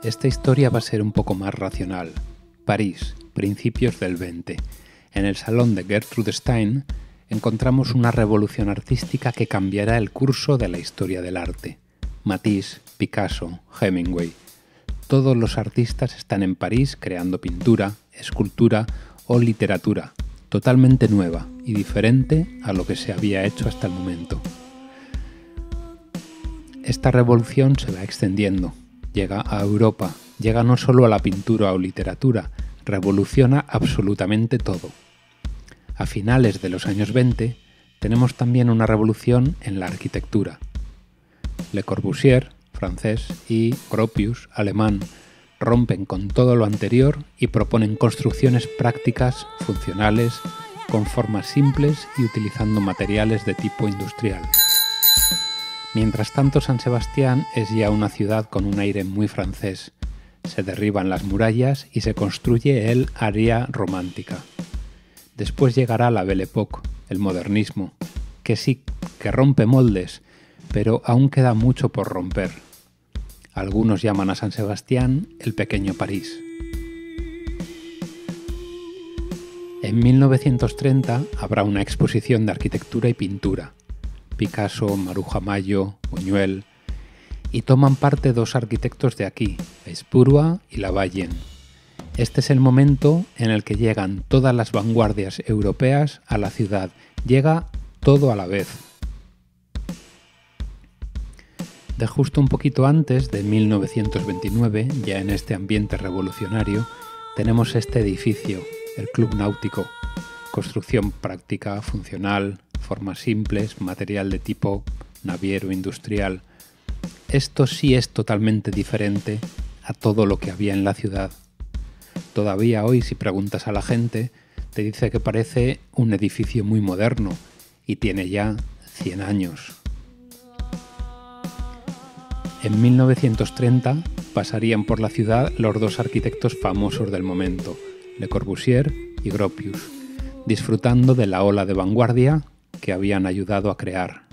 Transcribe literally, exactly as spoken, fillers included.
Esta historia va a ser un poco más racional. París, principios del veinte. En el salón de Gertrude Stein encontramos una revolución artística que cambiará el curso de la historia del arte. Matisse, Picasso, Hemingway. Todos los artistas están en París creando pintura, escultura o literatura, totalmente nueva y diferente a lo que se había hecho hasta el momento. Esta revolución se va extendiendo, llega a Europa, llega no solo a la pintura o literatura, revoluciona absolutamente todo. A finales de los años veinte tenemos también una revolución en la arquitectura. Le Corbusier, francés, y Gropius, alemán, rompen con todo lo anterior y proponen construcciones prácticas, funcionales, con formas simples y utilizando materiales de tipo industrial. Mientras tanto, San Sebastián es ya una ciudad con un aire muy francés. Se derriban las murallas y se construye el área romántica. Después llegará la Belle Époque, el modernismo, que sí, que rompe moldes, pero aún queda mucho por romper. Algunos llaman a San Sebastián el pequeño París. En mil novecientos treinta habrá una exposición de arquitectura y pintura. Picasso, Maruja Mayo, Buñuel, y toman parte dos arquitectos de aquí, Spurua y Lavallen. Este es el momento en el que llegan todas las vanguardias europeas a la ciudad, llega todo a la vez. De justo un poquito antes de mil novecientos veintinueve, ya en este ambiente revolucionario, tenemos este edificio, el Club Náutico, construcción práctica, funcional, formas simples, material de tipo naviero industrial. Esto sí es totalmente diferente a todo lo que había en la ciudad. Todavía hoy, si preguntas a la gente, te dice que parece un edificio muy moderno y tiene ya cien años. En mil novecientos treinta pasarían por la ciudad los dos arquitectos famosos del momento, Le Corbusier y Gropius, disfrutando de la ola de vanguardia que habían ayudado a crear.